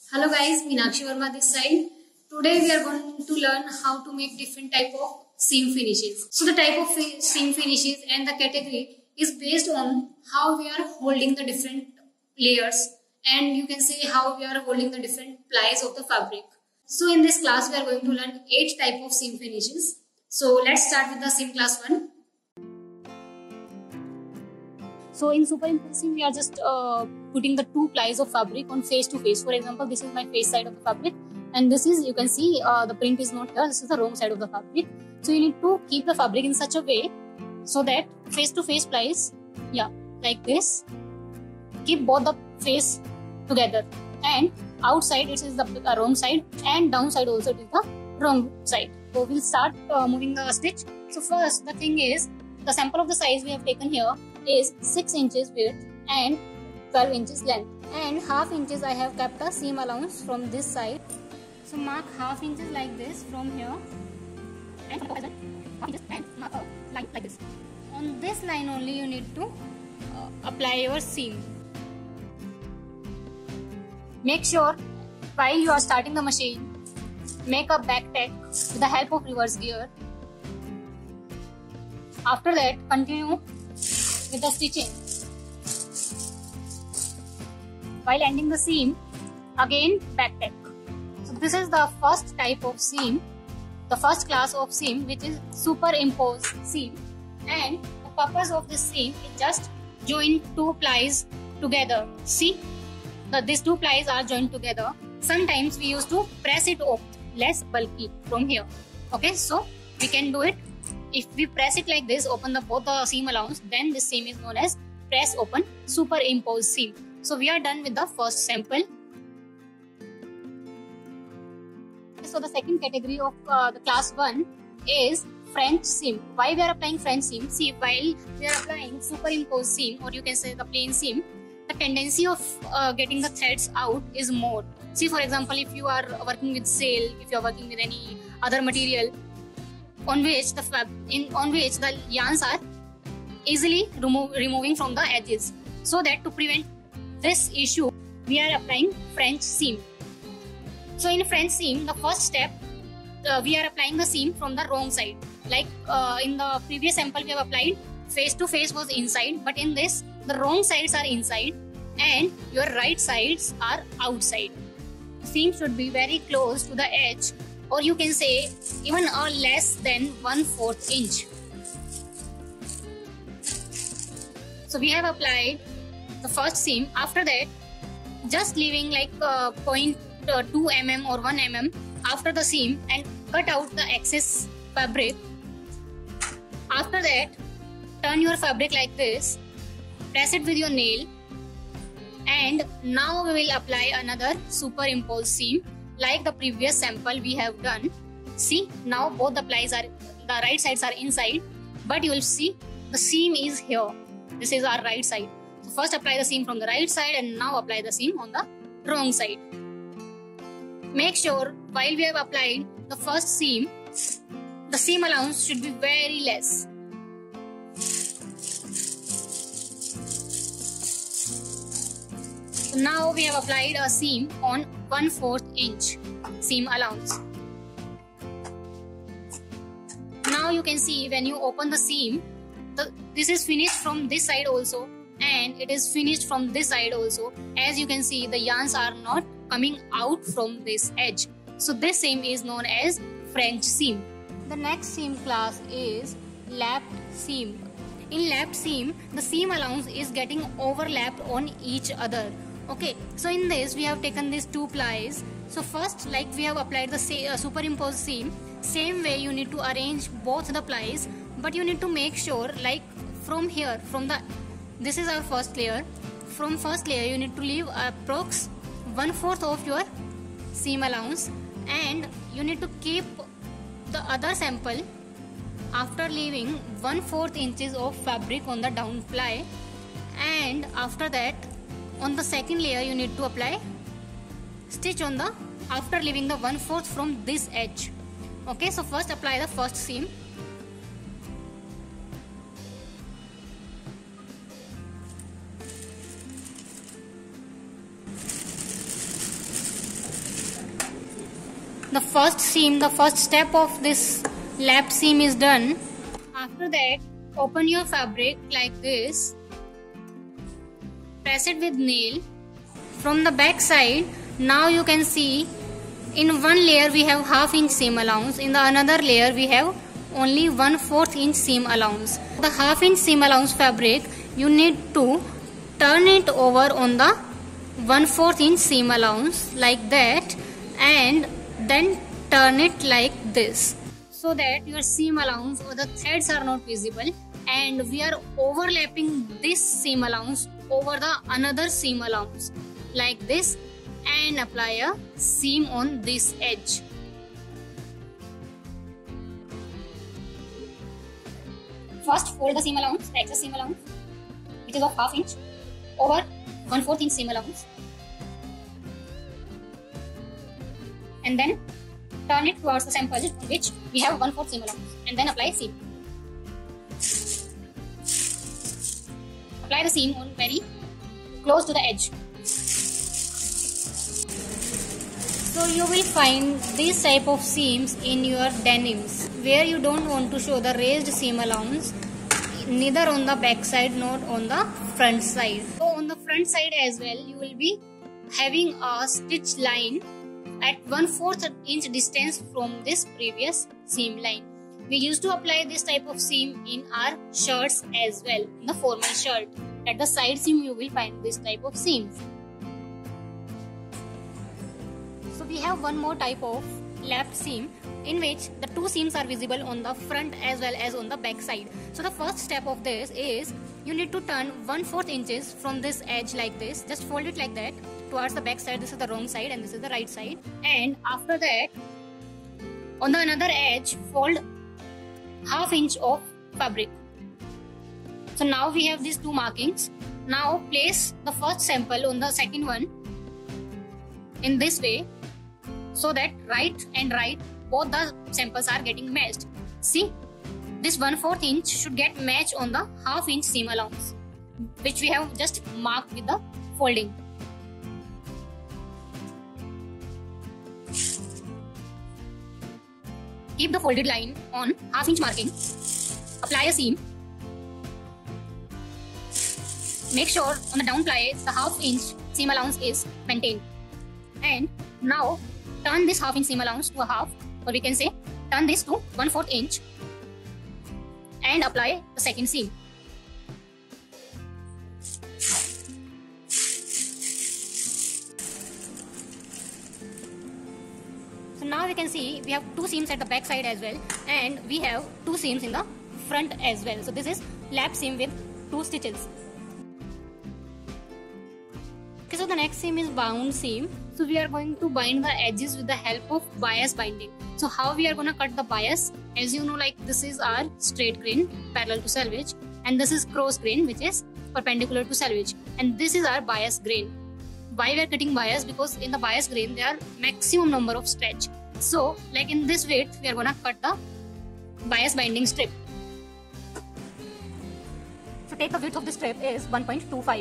Hello guys, Meenakshi Verma this side. Today we are going to learn how to make different type of seam finishes. So the type of seam finishes and the category is based on how we are holding the different layers, and you can say how we are holding the different plies of the fabric. So in this class we are going to learn 8 type of seam finishes. So let's start with the seam class 1. So in superimpose seam, we are just putting the 2 plies of fabric on face to face. For example, this is my face side of the fabric, and this is, you can see the print is not here. This is the wrong side of the fabric. So you need to keep the fabric in such a way so that face to face plies, like this. Keep both the face together, and outside it is the wrong side, and downside also it is the wrong side. So we'll start moving the stitch. So first, the thing is, the sample of the size we have taken here is 6 inches width and 12 inches length, and half inches I have kept a seam allowance from this side. So mark half inches like this from here, and from the half inches, and mark a line like this. On this line only you need to apply your seam. Make sure while you are starting the machine, make a back tack with the help of reverse gear. After that, continue with the stitching. While ending the seam, again back tack. So this is the first type of seam, the first class of seam, which is superimposed seam, and the purpose of this seam is just join 2 plies together. See, these 2 plies are joined together. Sometimes we used to press it up, less bulky from here. Okay, so we can do it. If we press it like this, open both the seam allowance, then this seam is known as press open superimposed seam. So we are done with the first sample. So the second category of the class 1 is French seam. Why we are applying French seam? See, while we are applying superimposed seam, or you can say the plain seam, the tendency of getting the threads out is more. See, for example, if you are working with sail, if you are working with any other material on which the yarns are easily removing from the edges. So that to prevent this issue, we are applying French seam. So in French seam, the first step, we are applying the seam from the wrong side. Like in the previous sample we have applied face to face was inside, but in this the wrong sides are inside and your right sides are outside. The seam should be very close to the edge, or you can say even less than 1/4 inch. So we have applied the first seam. After that, just leaving like 0.2 mm or 1 mm after the seam and cut out the excess fabric. After that, turn your fabric like this, press it with your nail, and now we will apply another superimposed seam like the previous sample we have done. See, now both the plies are, the right sides are inside, but you will see the seam is here. This is our right side. So first apply the seam from the right side, and now apply the seam on the wrong side. Make sure while we have applied the first seam, the seam allowance should be very less. So now we have applied a seam on 1/4 inch seam allowance. Now you can see when you open the seam, this is finished from this side also, and it is finished from this side also. As you can see, the yarns are not coming out from this edge. So this seam is known as French seam. The next seam class is lapped seam. In lapped seam, the seam allowance is getting overlapped on each other. Okay, so in this we have taken these 2 plies. So first, like we have applied the superimposed seam, same way you need to arrange both the plies, but you need to make sure, like from here, this is our first layer. From first layer you need to leave approx 1/4 of your seam allowance, and you need to keep the other sample after leaving 1/4 inches of fabric on the down ply, and after that on the second layer you need to apply stitch on the after leaving the 1/4 from this edge. Okay, so first apply the first seam. the first seam, the first step of this lap seam is done. After that, open your fabric like this. Press it with nail. From the back side, now you can see in one layer we have ½ inch seam allowance. In the another layer we have only 1/4 inch seam allowance. The ½ inch seam allowance fabric, you need to turn it over on the 1/4 inch seam allowance like that, and then turn it like this, so that your seam allowance or the threads are not visible, and we are overlapping this seam allowance over the another seam allowance like this, and apply a seam on this edge. First, fold the seam allowance, the excess seam allowance, which is of ½ inch, over 1/4 inch seam allowance, and then turn it towards the sample on which we have 1/4 seam allowance, and then apply seam. Apply the seam on very close to the edge. So you will find these type of seams in your denims, where you don't want to show the raised seam allowance, neither on the back side nor on the front side. So on the front side as well, you will be having a stitch line at 1/4 inch distance from this previous seam line. We used to apply this type of seam in our shirts as well, in the formal shirt. At the side seam you will find this type of seams. So we have one more type of lap seam, in which the two seams are visible on the front as well as on the back side. So the first step of this is you need to turn 1/4 inches from this edge like this. Just fold it like that towards the back side. This is the wrong side and this is the right side. And after that, on the another edge, fold ½ inch of fabric. So now we have these two markings. Now place the first sample on the second one in this way, so that right and right both the samples are getting matched. See, this 1/4 inch should get matched on the ½ inch seam allowance, which we have just marked with the folding. Keep the folded line on ½ inch marking. Apply a seam. Make sure on the down ply the ½ inch seam allowance is maintained. And now turn this ½ inch seam allowance to a half, or we can say turn this to 1/4 inch, and apply the second seam. So now we can see we have two seams at the back side as well, and we have two seams in the front as well. So this is lap seam with two stitches. Okay, so the next seam is bound seam. So we are going to bind the edges with the help of bias binding. So how we are going to cut the bias? As you know, like this is our straight grain parallel to selvage, and this is cross grain which is perpendicular to selvage, and this is our bias grain. Why we are cutting bias? Because in the bias grain there are maximum number of stretch. So like in this width we are going to cut the bias binding strip. So take the width of the strip is 1.25.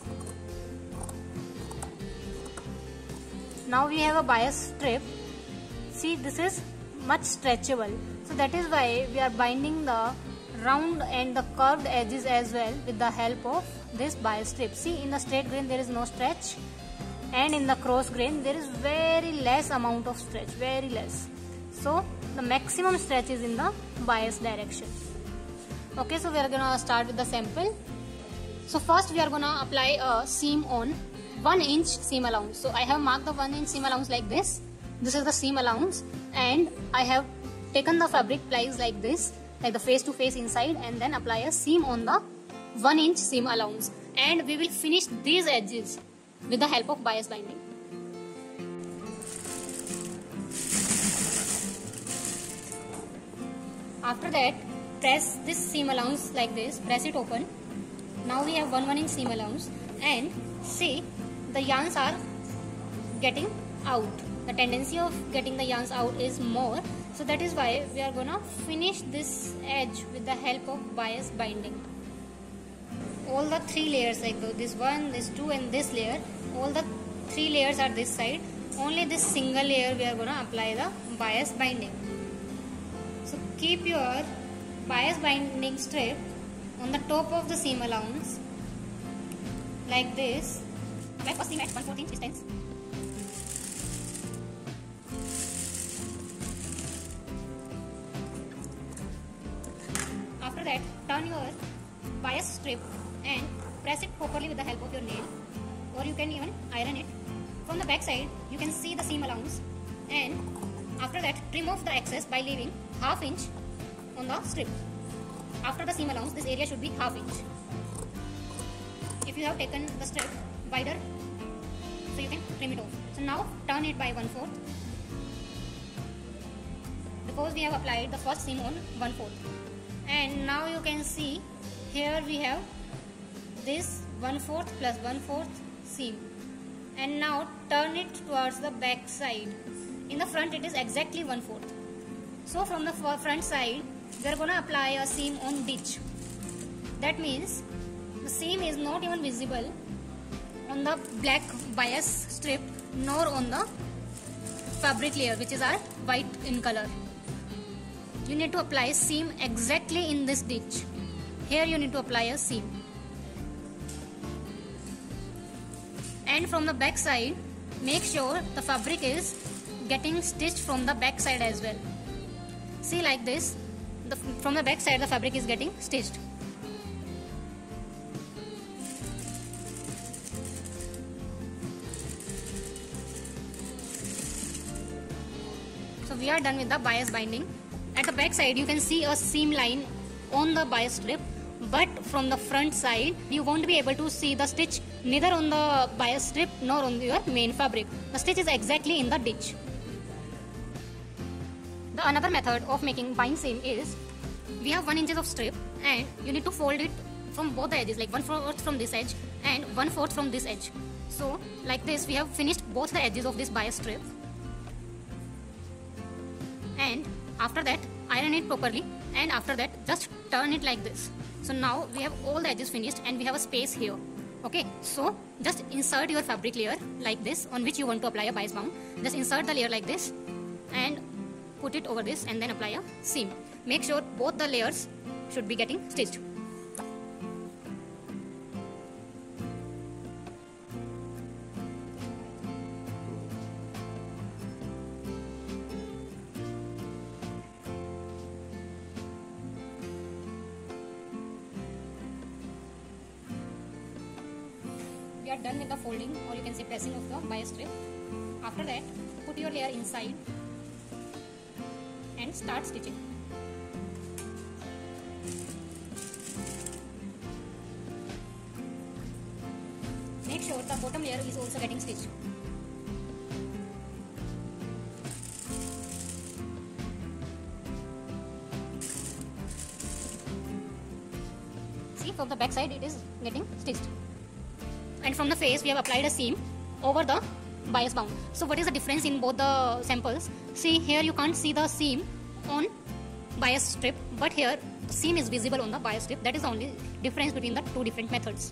Now we have a bias strip. See, this is much stretchable. So that is why we are binding the round and the curved edges as well with the help of this bias strip. See, in the straight grain there is no stretch, and in the cross grain there is very less amount of stretch, very less. So the maximum stretch is in the bias direction. Okay, so we are gonna start with the sample. So first we are gonna apply a seam on 1 inch seam allowance. So I have marked the 1 inch seam allowance like this. This is the seam allowance, and I have taken the fabric plies like this, like the face to face inside, and then apply a seam on the 1 inch seam allowance, and we will finish these edges with the help of bias binding. After that, press this seam allowance like this, press it open. Now we have 1 inch seam allowance, and see, the yarns are getting out. The tendency of getting the yarns out is more, so that is why we are gonna finish this edge with the help of bias binding. All the 3 layers, like this one, this 2 and this layer, all the 3 layers are this side, only this single layer we are gonna apply the bias binding. So keep your bias binding strip on the top of the seam allowance like this. Apply first seam at 1/4 inch distance. After that, turn your bias strip and press it properly with the help of your nail, or you can even iron it. From the back side, you can see the seam allowance, and after that, trim off the excess by leaving 1/2 inch on the strip. After the seam allowance, this area should be 1/2 inch. If you have taken the strip wider, so you can trim it off. So now turn it by 1/4, because we have applied the first seam on 1/4. And now you can see here we have this 1/4 plus 1/4 seam, and now turn it towards the back side. In the front it is exactly 1/4. So from the front side we are gonna apply a seam on ditch. That means the seam is not even visible on the black bias strip nor on the fabric layer, which is our white in color. You need to apply seam exactly in this ditch. Here you need to apply a seam. And from the back side, make sure the fabric is getting stitched from the back side as well. See, like this, from the back side the fabric is getting stitched. So we are done with the bias binding. At the back side you can see a seam line on the bias strip, but from the front side you won't be able to see the stitch neither on the bias strip nor on your main fabric. The stitch is exactly in the ditch. The another method of making bind seam is, we have 1 inch of strip and you need to fold it from both the edges, like 1/4 from this edge and 1/4 from this edge. So like this we have finished both the edges of this bias strip, and after that iron it properly, and after that just turn it like this. So now we have all the edges finished and we have a space here. Okay, so just insert your fabric layer like this on which you want to apply a bias bound. Just insert the layer like this and put it over this, and then apply a seam. Make sure both the layers should be getting stitched. We are done with the folding, or you can say pressing of the bias strip. After that, put your layer inside and start stitching. Make sure the bottom layer is also getting stitched. See, from the back side it is getting stitched. And from the face we have applied a seam over the bias bound. So what is the difference in both the samples? See, here you can't see the seam on bias strip, but here seam is visible on the bias strip. That is the only difference between the two different methods.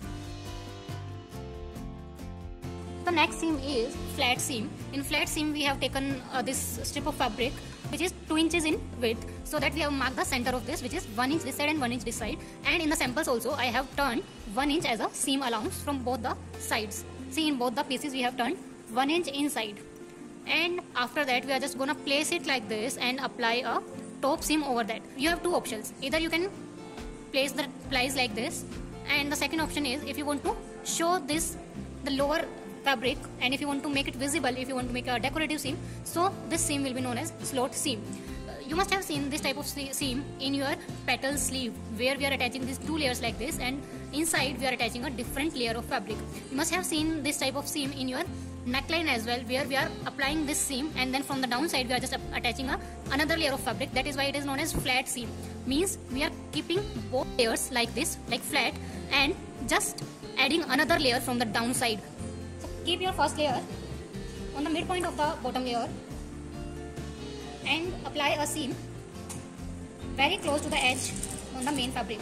The next seam is flat seam. In flat seam we have taken this strip of fabric which is 2 inches in width, so that we have marked the center of this, which is 1 inch this side and 1 inch this side. And in the samples also I have turned 1 inch as a seam allowance from both the sides. See, in both the pieces we have turned 1 inch inside. And after that we are just gonna place it like this and apply a top seam over that. You have two options. Either you can place the plies like this, and the second option is, if you want to show this the lower fabric, and if you want to make it visible, if you want to make a decorative seam, so this seam will be known as slot seam. You must have seen this type of seam in your petal sleeve, where we are attaching these two layers like this, and inside we are attaching a different layer of fabric. You must have seen this type of seam in your neckline as well, where we are applying this seam and then from the downside we are just attaching another layer of fabric. That is why it is known as flat seam. Means we are keeping both layers like this, like flat, and just adding another layer from the downside. So keep your first layer on the midpoint of the bottom layer and apply a seam very close to the edge on the main fabric.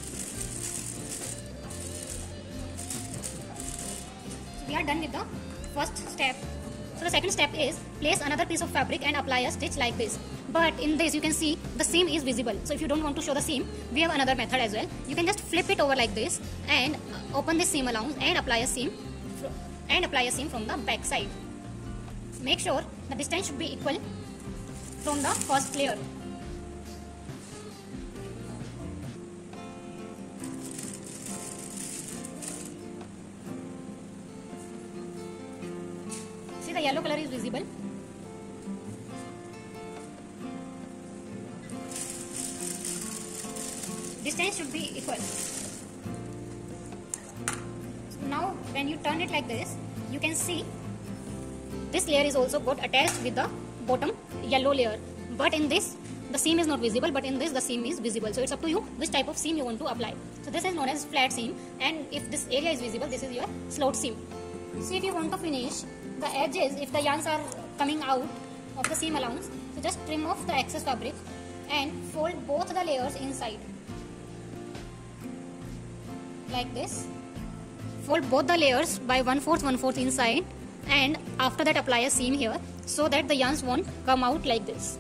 We are done with the first step. So the second step is place another piece of fabric and apply a stitch like this. But in this you can see the seam is visible. So if you don't want to show the seam, we have another method as well. You can just flip it over like this and open this seam allowance and apply a seam from the back side. Make sure the distance should be equal from the first layer. See, the yellow color is visible. Distance should be equal. Now when you turn it like this, you can see this layer is also got attached with the bottom yellow layer. But in this, the seam is not visible, but in this the seam is visible. So it's up to you which type of seam you want to apply. So this is known as flat seam, and if this area is visible, this is your slot seam. See, if you want to finish the edges, if the yarns are coming out of the seam allowance, so just trim off the excess fabric and fold both the layers inside like this. Fold both the layers by 1/4 inside, and after that apply a seam here so that the yarns won't come out like this.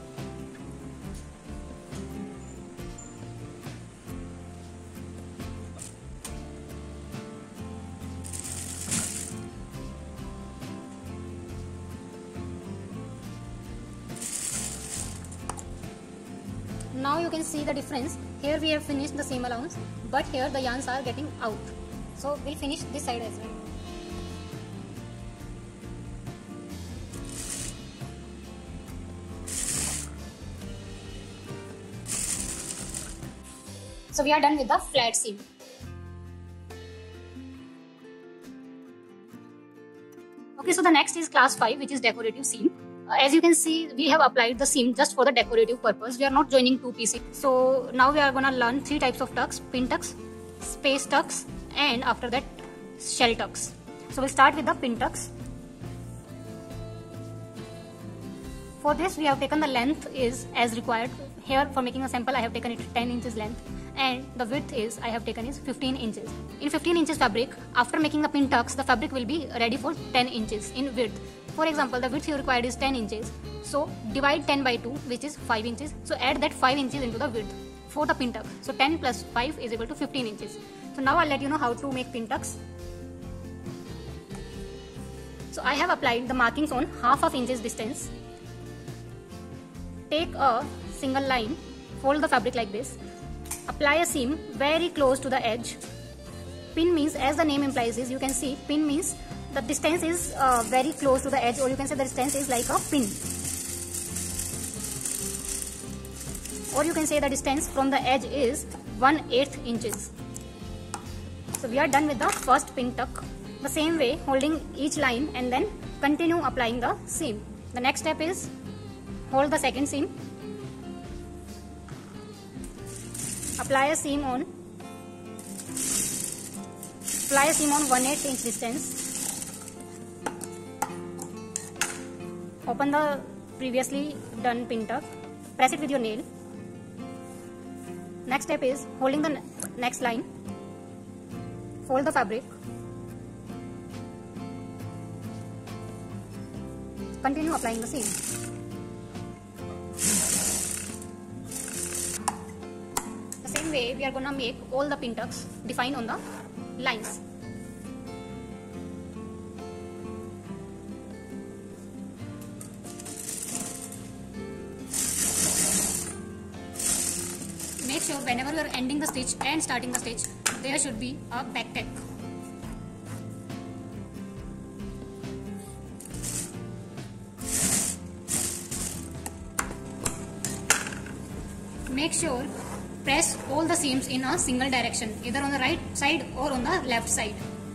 Now you can see the difference. Here we have finished the seam allowance, but here the yarns are getting out. So we'll finish this side as well. So we are done with the flat seam. Okay, so the next is class 5, which is decorative seam. As you can see, we have applied the seam just for the decorative purpose. We are not joining two pieces. So now we are gonna learn 3 types of tucks: pin tucks, space tucks, and after that shell tucks. So we'll start with the pin tucks. For this we have taken the length is as required. Here for making a sample I have taken it 10 inches length, and the width is I have taken is 15 inches. In 15 inches fabric, after making the pin tucks, the fabric will be ready for 10 inches in width. For example, the width you required is 10 inches. So divide 10 by 2, which is 5 inches. So add that 5 inches into the width for the pin tuck. So 10 plus 5 is equal to 15 inches. So now I'll let you know how to make pin tucks. So I have applied the markings on half of inches distance. Take a single line, fold the fabric like this, apply a seam very close to the edge. Pin means, as the name implies, is you can see pin means the distance is very close to the edge, or you can say the distance is like a pin, or you can say the distance from the edge is 1/8 inches. So we are done with the first pin tuck. The same way, holding each line and then continue applying the seam. The next step is hold the second seam, apply a seam on 1/8 inch distance. Open the previously done pin tuck, press it with your nail. Next step is holding the next line, fold the fabric, continue applying the seam. The same way we are gonna make all the pin tucks defined on the lines. Make sure whenever you are ending the stitch and starting the stitch, there should be a back tack. Make sure press all the seams in a single direction, either on the right side or on the left side.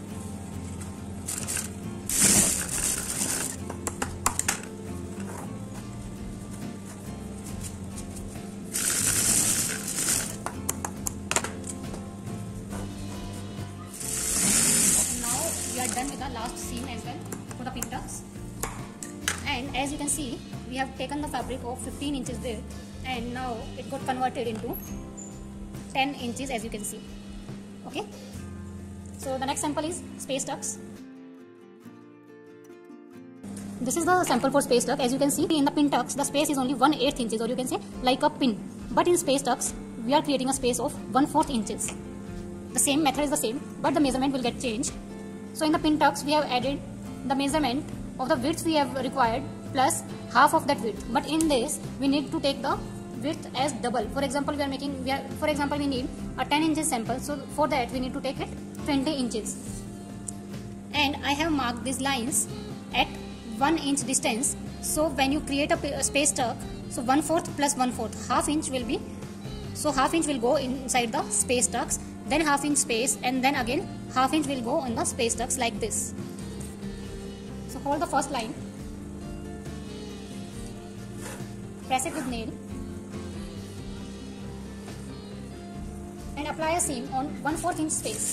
Done with the last seam as well for the pin tucks. And as you can see, we have taken the fabric of 15 inches there, and now it got converted into 10 inches, as you can see. Okay, so the next sample is space tucks. This is the sample for space duct. As you can see in the pin tucks, the space is only 1/8 inches, or you can say like a pin. But in space ducts, we are creating a space of 1/4 inches. The same method is the same, but the measurement will get changed. So in the pin tucks, we have added the measurement of the width we have required plus half of that width. But in this, we need to take the width as double. For example, we need a 10 inches sample. So for that, we need to take it 20 inches. And I have marked these lines at 1 inch distance. So when you create a space duct, so 1/4 plus 1/4, half inch will be, so half inch will go inside the space ducts, then half inch space, and then again half inch will go in the space ducts like this. So hold the first line, press it with nail, and apply a seam on 1/4 inch space.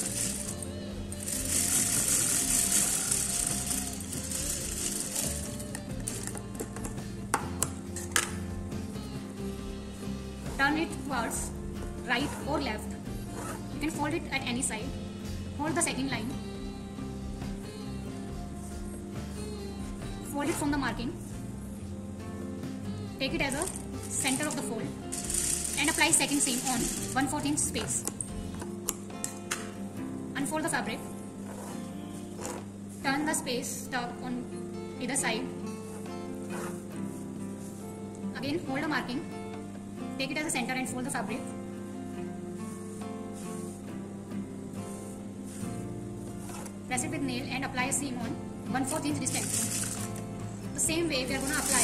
Turn it towards right or left. You can fold it at any side. Hold the second line. Fold it from the marking. Take it as a center of the fold and apply second seam on 1/4 inch space. Unfold the fabric. Turn the space duct on either side. Again, hold the marking. Take it as a center and fold the fabric. Press it with nail and apply a seam on 1/4 inch distance. The same way we are going to apply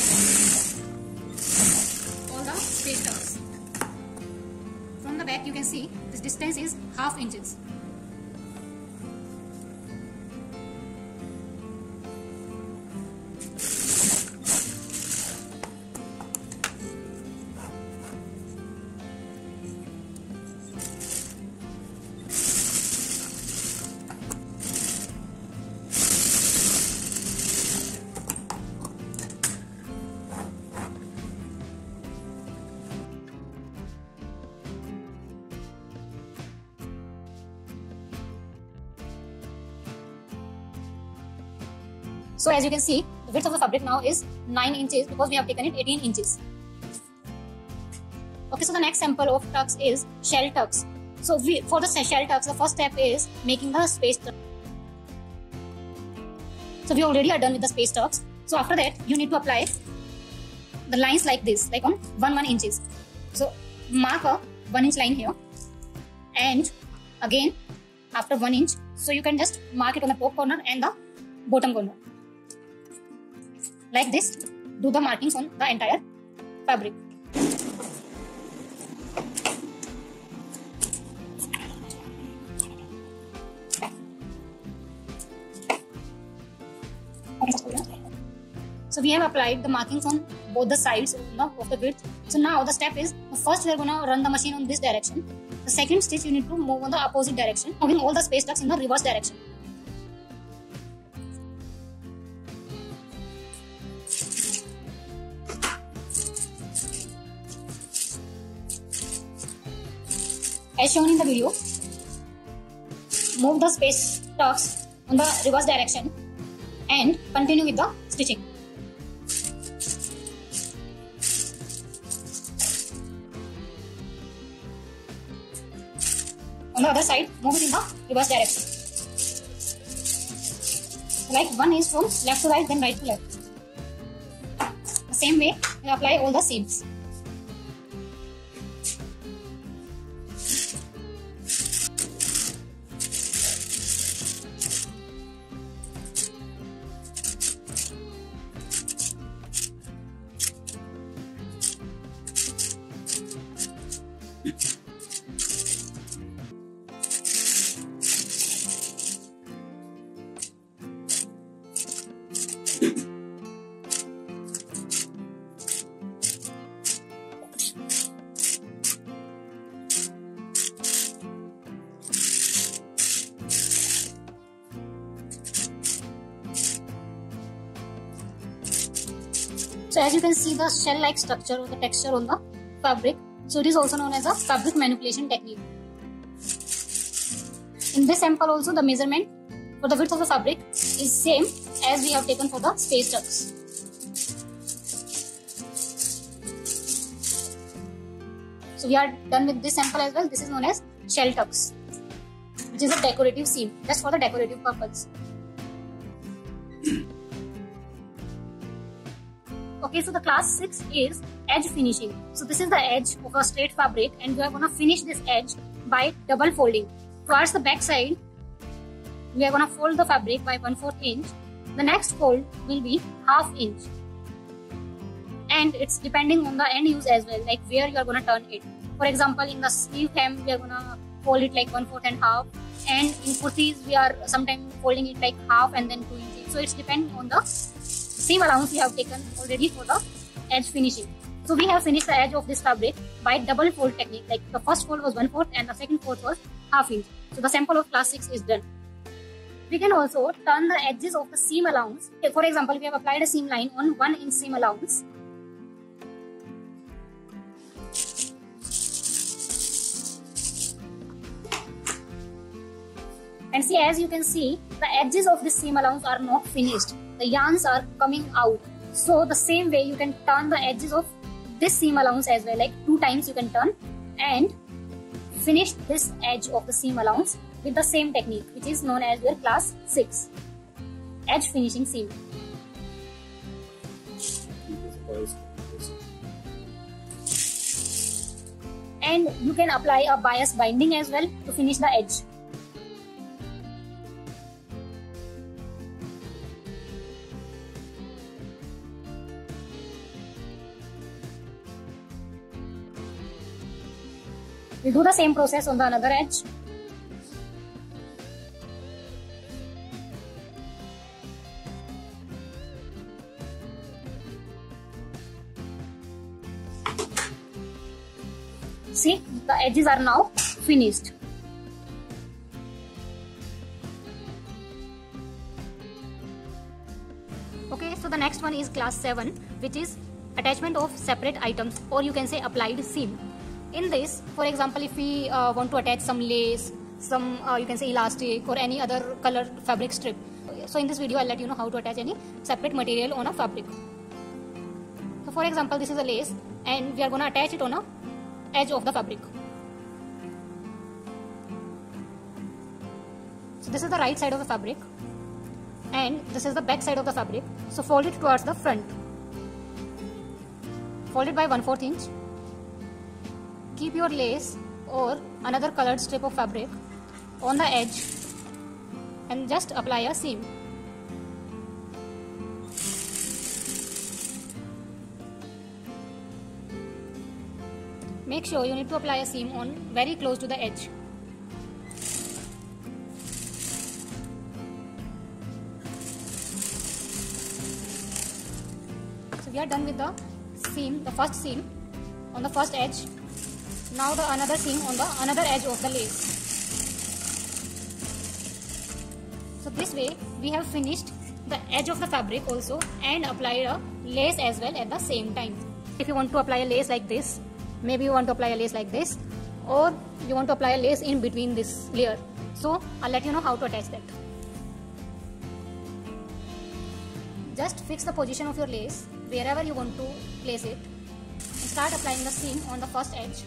all the space ducts. From the back you can see this distance is half inches. So as you can see, the width of the fabric now is 9 inches because we have taken it 18 inches. Okay, so the next sample of tucks is shell tucks. So for the shell tucks, the first step is making the space tuck. So we already are done with the space tucks. So after that, you need to apply the lines like this, like on 1 inches. So mark a 1 inch line here, and again after 1 inch, so you can just mark it on the top corner and the bottom corner. Like this, do the markings on the entire fabric. So we have applied the markings on both the sides of the width. So now the step is, first we are going to run the machine on this direction. The second stitch you need to move on the opposite direction, moving all the space ducts in the reverse direction. As shown in the video, move the space ducts on the reverse direction and continue with the stitching. On the other side, move it in the reverse direction. Like one is from left to right, then right to left. The same way, we apply all the seams. So as you can see the shell-like structure or the texture on the fabric. So it is also known as a fabric manipulation technique. In this sample also the measurement for the width of the fabric is same as we have taken for the stage tucks. So we are done with this sample as well. This is known as shell tucks, which is a decorative seam, just for the decorative purpose. Okay, so the class 6 is edge finishing. So this is the edge of a straight fabric, and we are gonna finish this edge by double folding. Towards the back side, we are gonna fold the fabric by 1/4 inch. The next fold will be 1/2 inch. And it's depending on the end use as well, like where you are gonna turn it. For example, in the sleeve hem, we are gonna fold it like 1/4 and 1/2. And in kurtis, we are sometimes folding it like 1/2 and then 2 inches. So it's depending on the seam allowance we have taken already for the edge finishing. So we have finished the edge of this fabric by double fold technique. Like the first fold was 1/4 and the second fold was 1/2 inch. So the sample of class 6 is done. We can also turn the edges of the seam allowance. For example, we have applied a seam line on 1 inch seam allowance. And see, as you can see, the edges of this seam allowance are not finished. The yarns are coming out. So the same way you can turn the edges of this seam allowance as well, like 2 times you can turn and finish this edge of the seam allowance with the same technique, which is known as your class 6 edge finishing seam. And you can apply a bias binding as well to finish the edge. We'll do the same process on the another edge. See, the edges are now finished. Okay, so the next one is class 7, which is attachment of separate items, or you can say applied seam. In this, for example, if we want to attach some lace, some you can say elastic or any other colored fabric strip. So in this video, I'll let you know how to attach any separate material on a fabric. So for example, this is a lace and we are going to attach it on a edge of the fabric. So this is the right side of the fabric and this is the back side of the fabric. So fold it towards the front. Fold it by 1/4 inch. Keep your lace or another colored strip of fabric on the edge and just apply a seam. Make sure you need to apply a seam on very close to the edge. So we are done with the seam, the first seam on the first edge. Now the another seam on the another edge of the lace. So this way we have finished the edge of the fabric also and applied a lace as well at the same time. If you want to apply a lace like this, maybe you want to apply a lace like this, or you want to apply a lace in between this layer. So I'll let you know how to attach that. Just fix the position of your lace wherever you want to place it and start applying the seam on the first edge.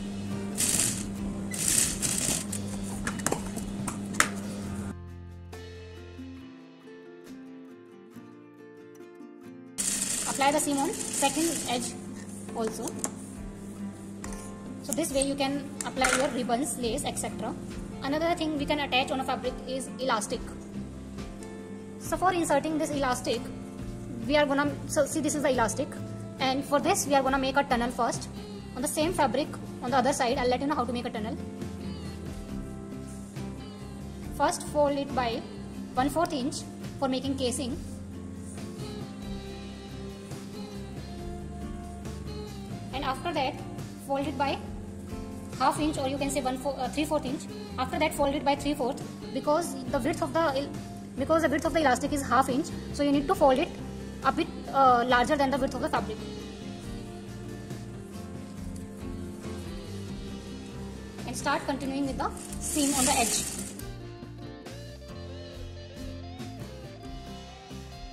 Apply the seam on second edge also. So this way you can apply your ribbons, lace, etc. Another thing we can attach on a fabric is elastic. So for inserting this elastic, we are gonna, so see, this is the elastic, and for this we are gonna make a tunnel first on the same fabric on the other side. I'll let you know how to make a tunnel. First fold it by 1/4 inch for making casing. And after that fold it by 1/2 inch, or you can say 3/4 inch. After that fold it by 3/4, because the width of the elastic is 1/2 inch, so you need to fold it a bit larger than the width of the fabric. And start continuing with the seam on the edge.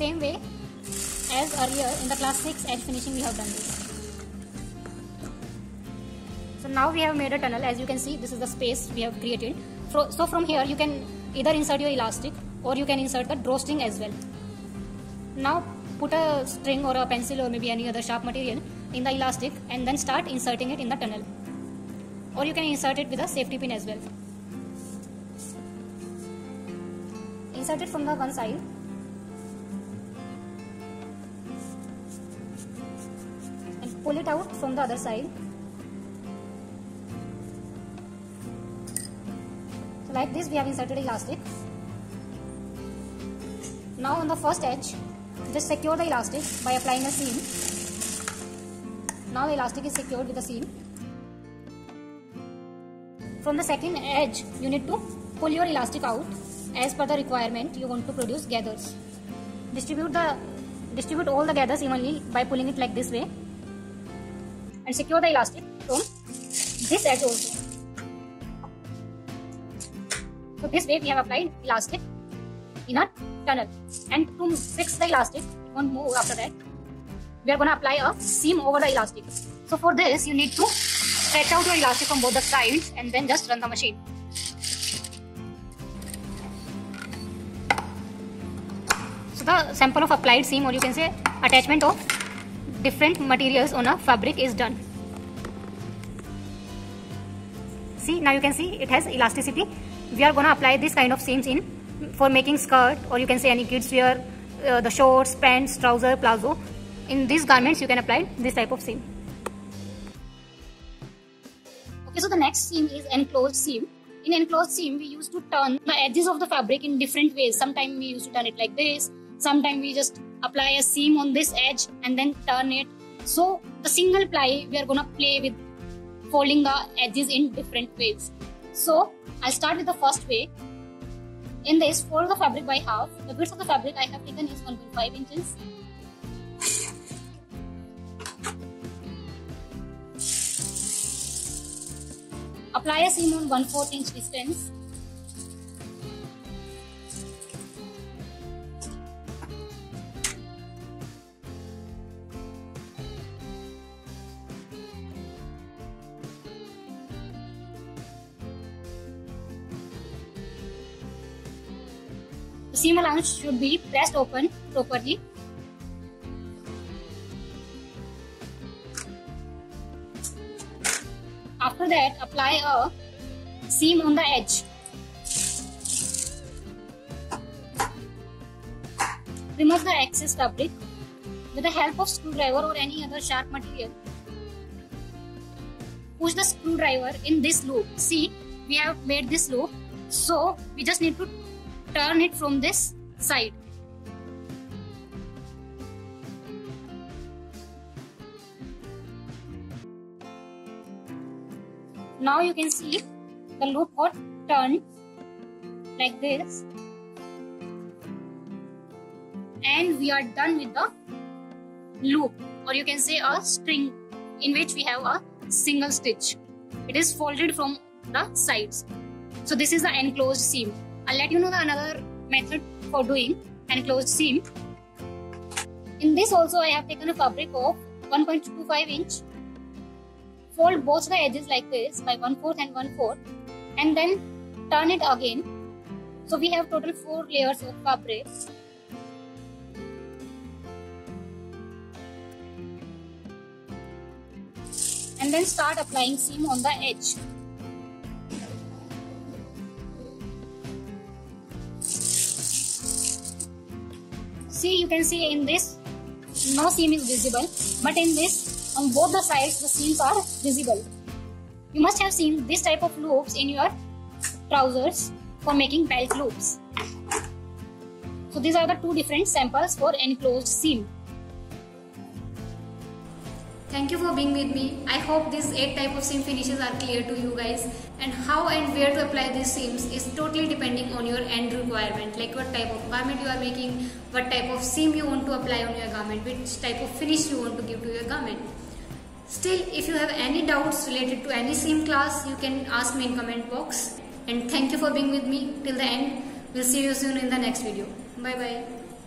same way as earlier in the class 6 edge finishing we have done this. So now we have made a tunnel. As you can see, this is the space we have created. So from here you can either insert your elastic or you can insert the drawstring as well. Now put a string or a pencil or maybe any other sharp material in the elastic and then start inserting it in the tunnel. Or you can insert it with a safety pin as well. Insert it from the one side. And pull it out from the other side. So like this we have inserted elastic. Now on the first edge, just secure the elastic by applying a seam. Now the elastic is secured with the seam. From the second edge, you need to pull your elastic out as per the requirement you want to produce gathers. Distribute all the gathers evenly by pulling it like this way and secure the elastic from this edge also. So this way we have applied elastic in a tunnel. And to fix the elastic, one more after that, we are going to apply a seam over the elastic. So for this you need to stretch out your elastic from both the sides and then just run the machine. So the sample of applied seam, or you can say attachment of different materials on a fabric, is done. See, now you can see it has elasticity. We are going to apply this kind of seams in for making skirt, or you can say any kids wear, the shorts, pants, trouser, palazzo. In these garments you can apply this type of seam. Okay, so the next seam is enclosed seam. In enclosed seam we used to turn the edges of the fabric in different ways. Sometimes we used to turn it like this. Sometimes we just apply a seam on this edge and then turn it. So the single ply we are going to play with folding the edges in different ways. So I'll start with the first way. In this, fold the fabric by half. The width of the fabric I have taken is 1.5 inches. Apply a seam on 1/4 inch distance. The seam allowance should be pressed open properly. After that, apply a seam on the edge. Remove the excess fabric with the help of screwdriver or any other sharp material. Push the screwdriver in this loop. See, we have made this loop, so we just need to turn it from this side. Now you can see the loop got turned like this, and we are done with the loop, or you can say a string in which we have a single stitch. It is folded from the sides. So this is the enclosed seam. I'll let you know another method for doing enclosed seam. In this also I have taken a fabric of 1.25 inch. Fold both the edges like this by 1/4 and 1/4 and then turn it again. So we have total 4 layers of fabric. And then start applying seam on the edge. See, you can see in this no seam is visible, but in this on both the sides the seams are visible. You must have seen this type of loops in your trousers for making belt loops. So these are the 2 different samples for enclosed seam. Thank you for being with me. I hope these 8 type of seam finishes are clear to you guys, and how and where to apply these seams is totally depending on your end requirement, like what type of garment you are making, what type of seam you want to apply on your garment, which type of finish you want to give to your garment. Still, if you have any doubts related to any seam class, you can ask me in comment box. And thank you for being with me till the end. We'll see you soon in the next video. Bye bye.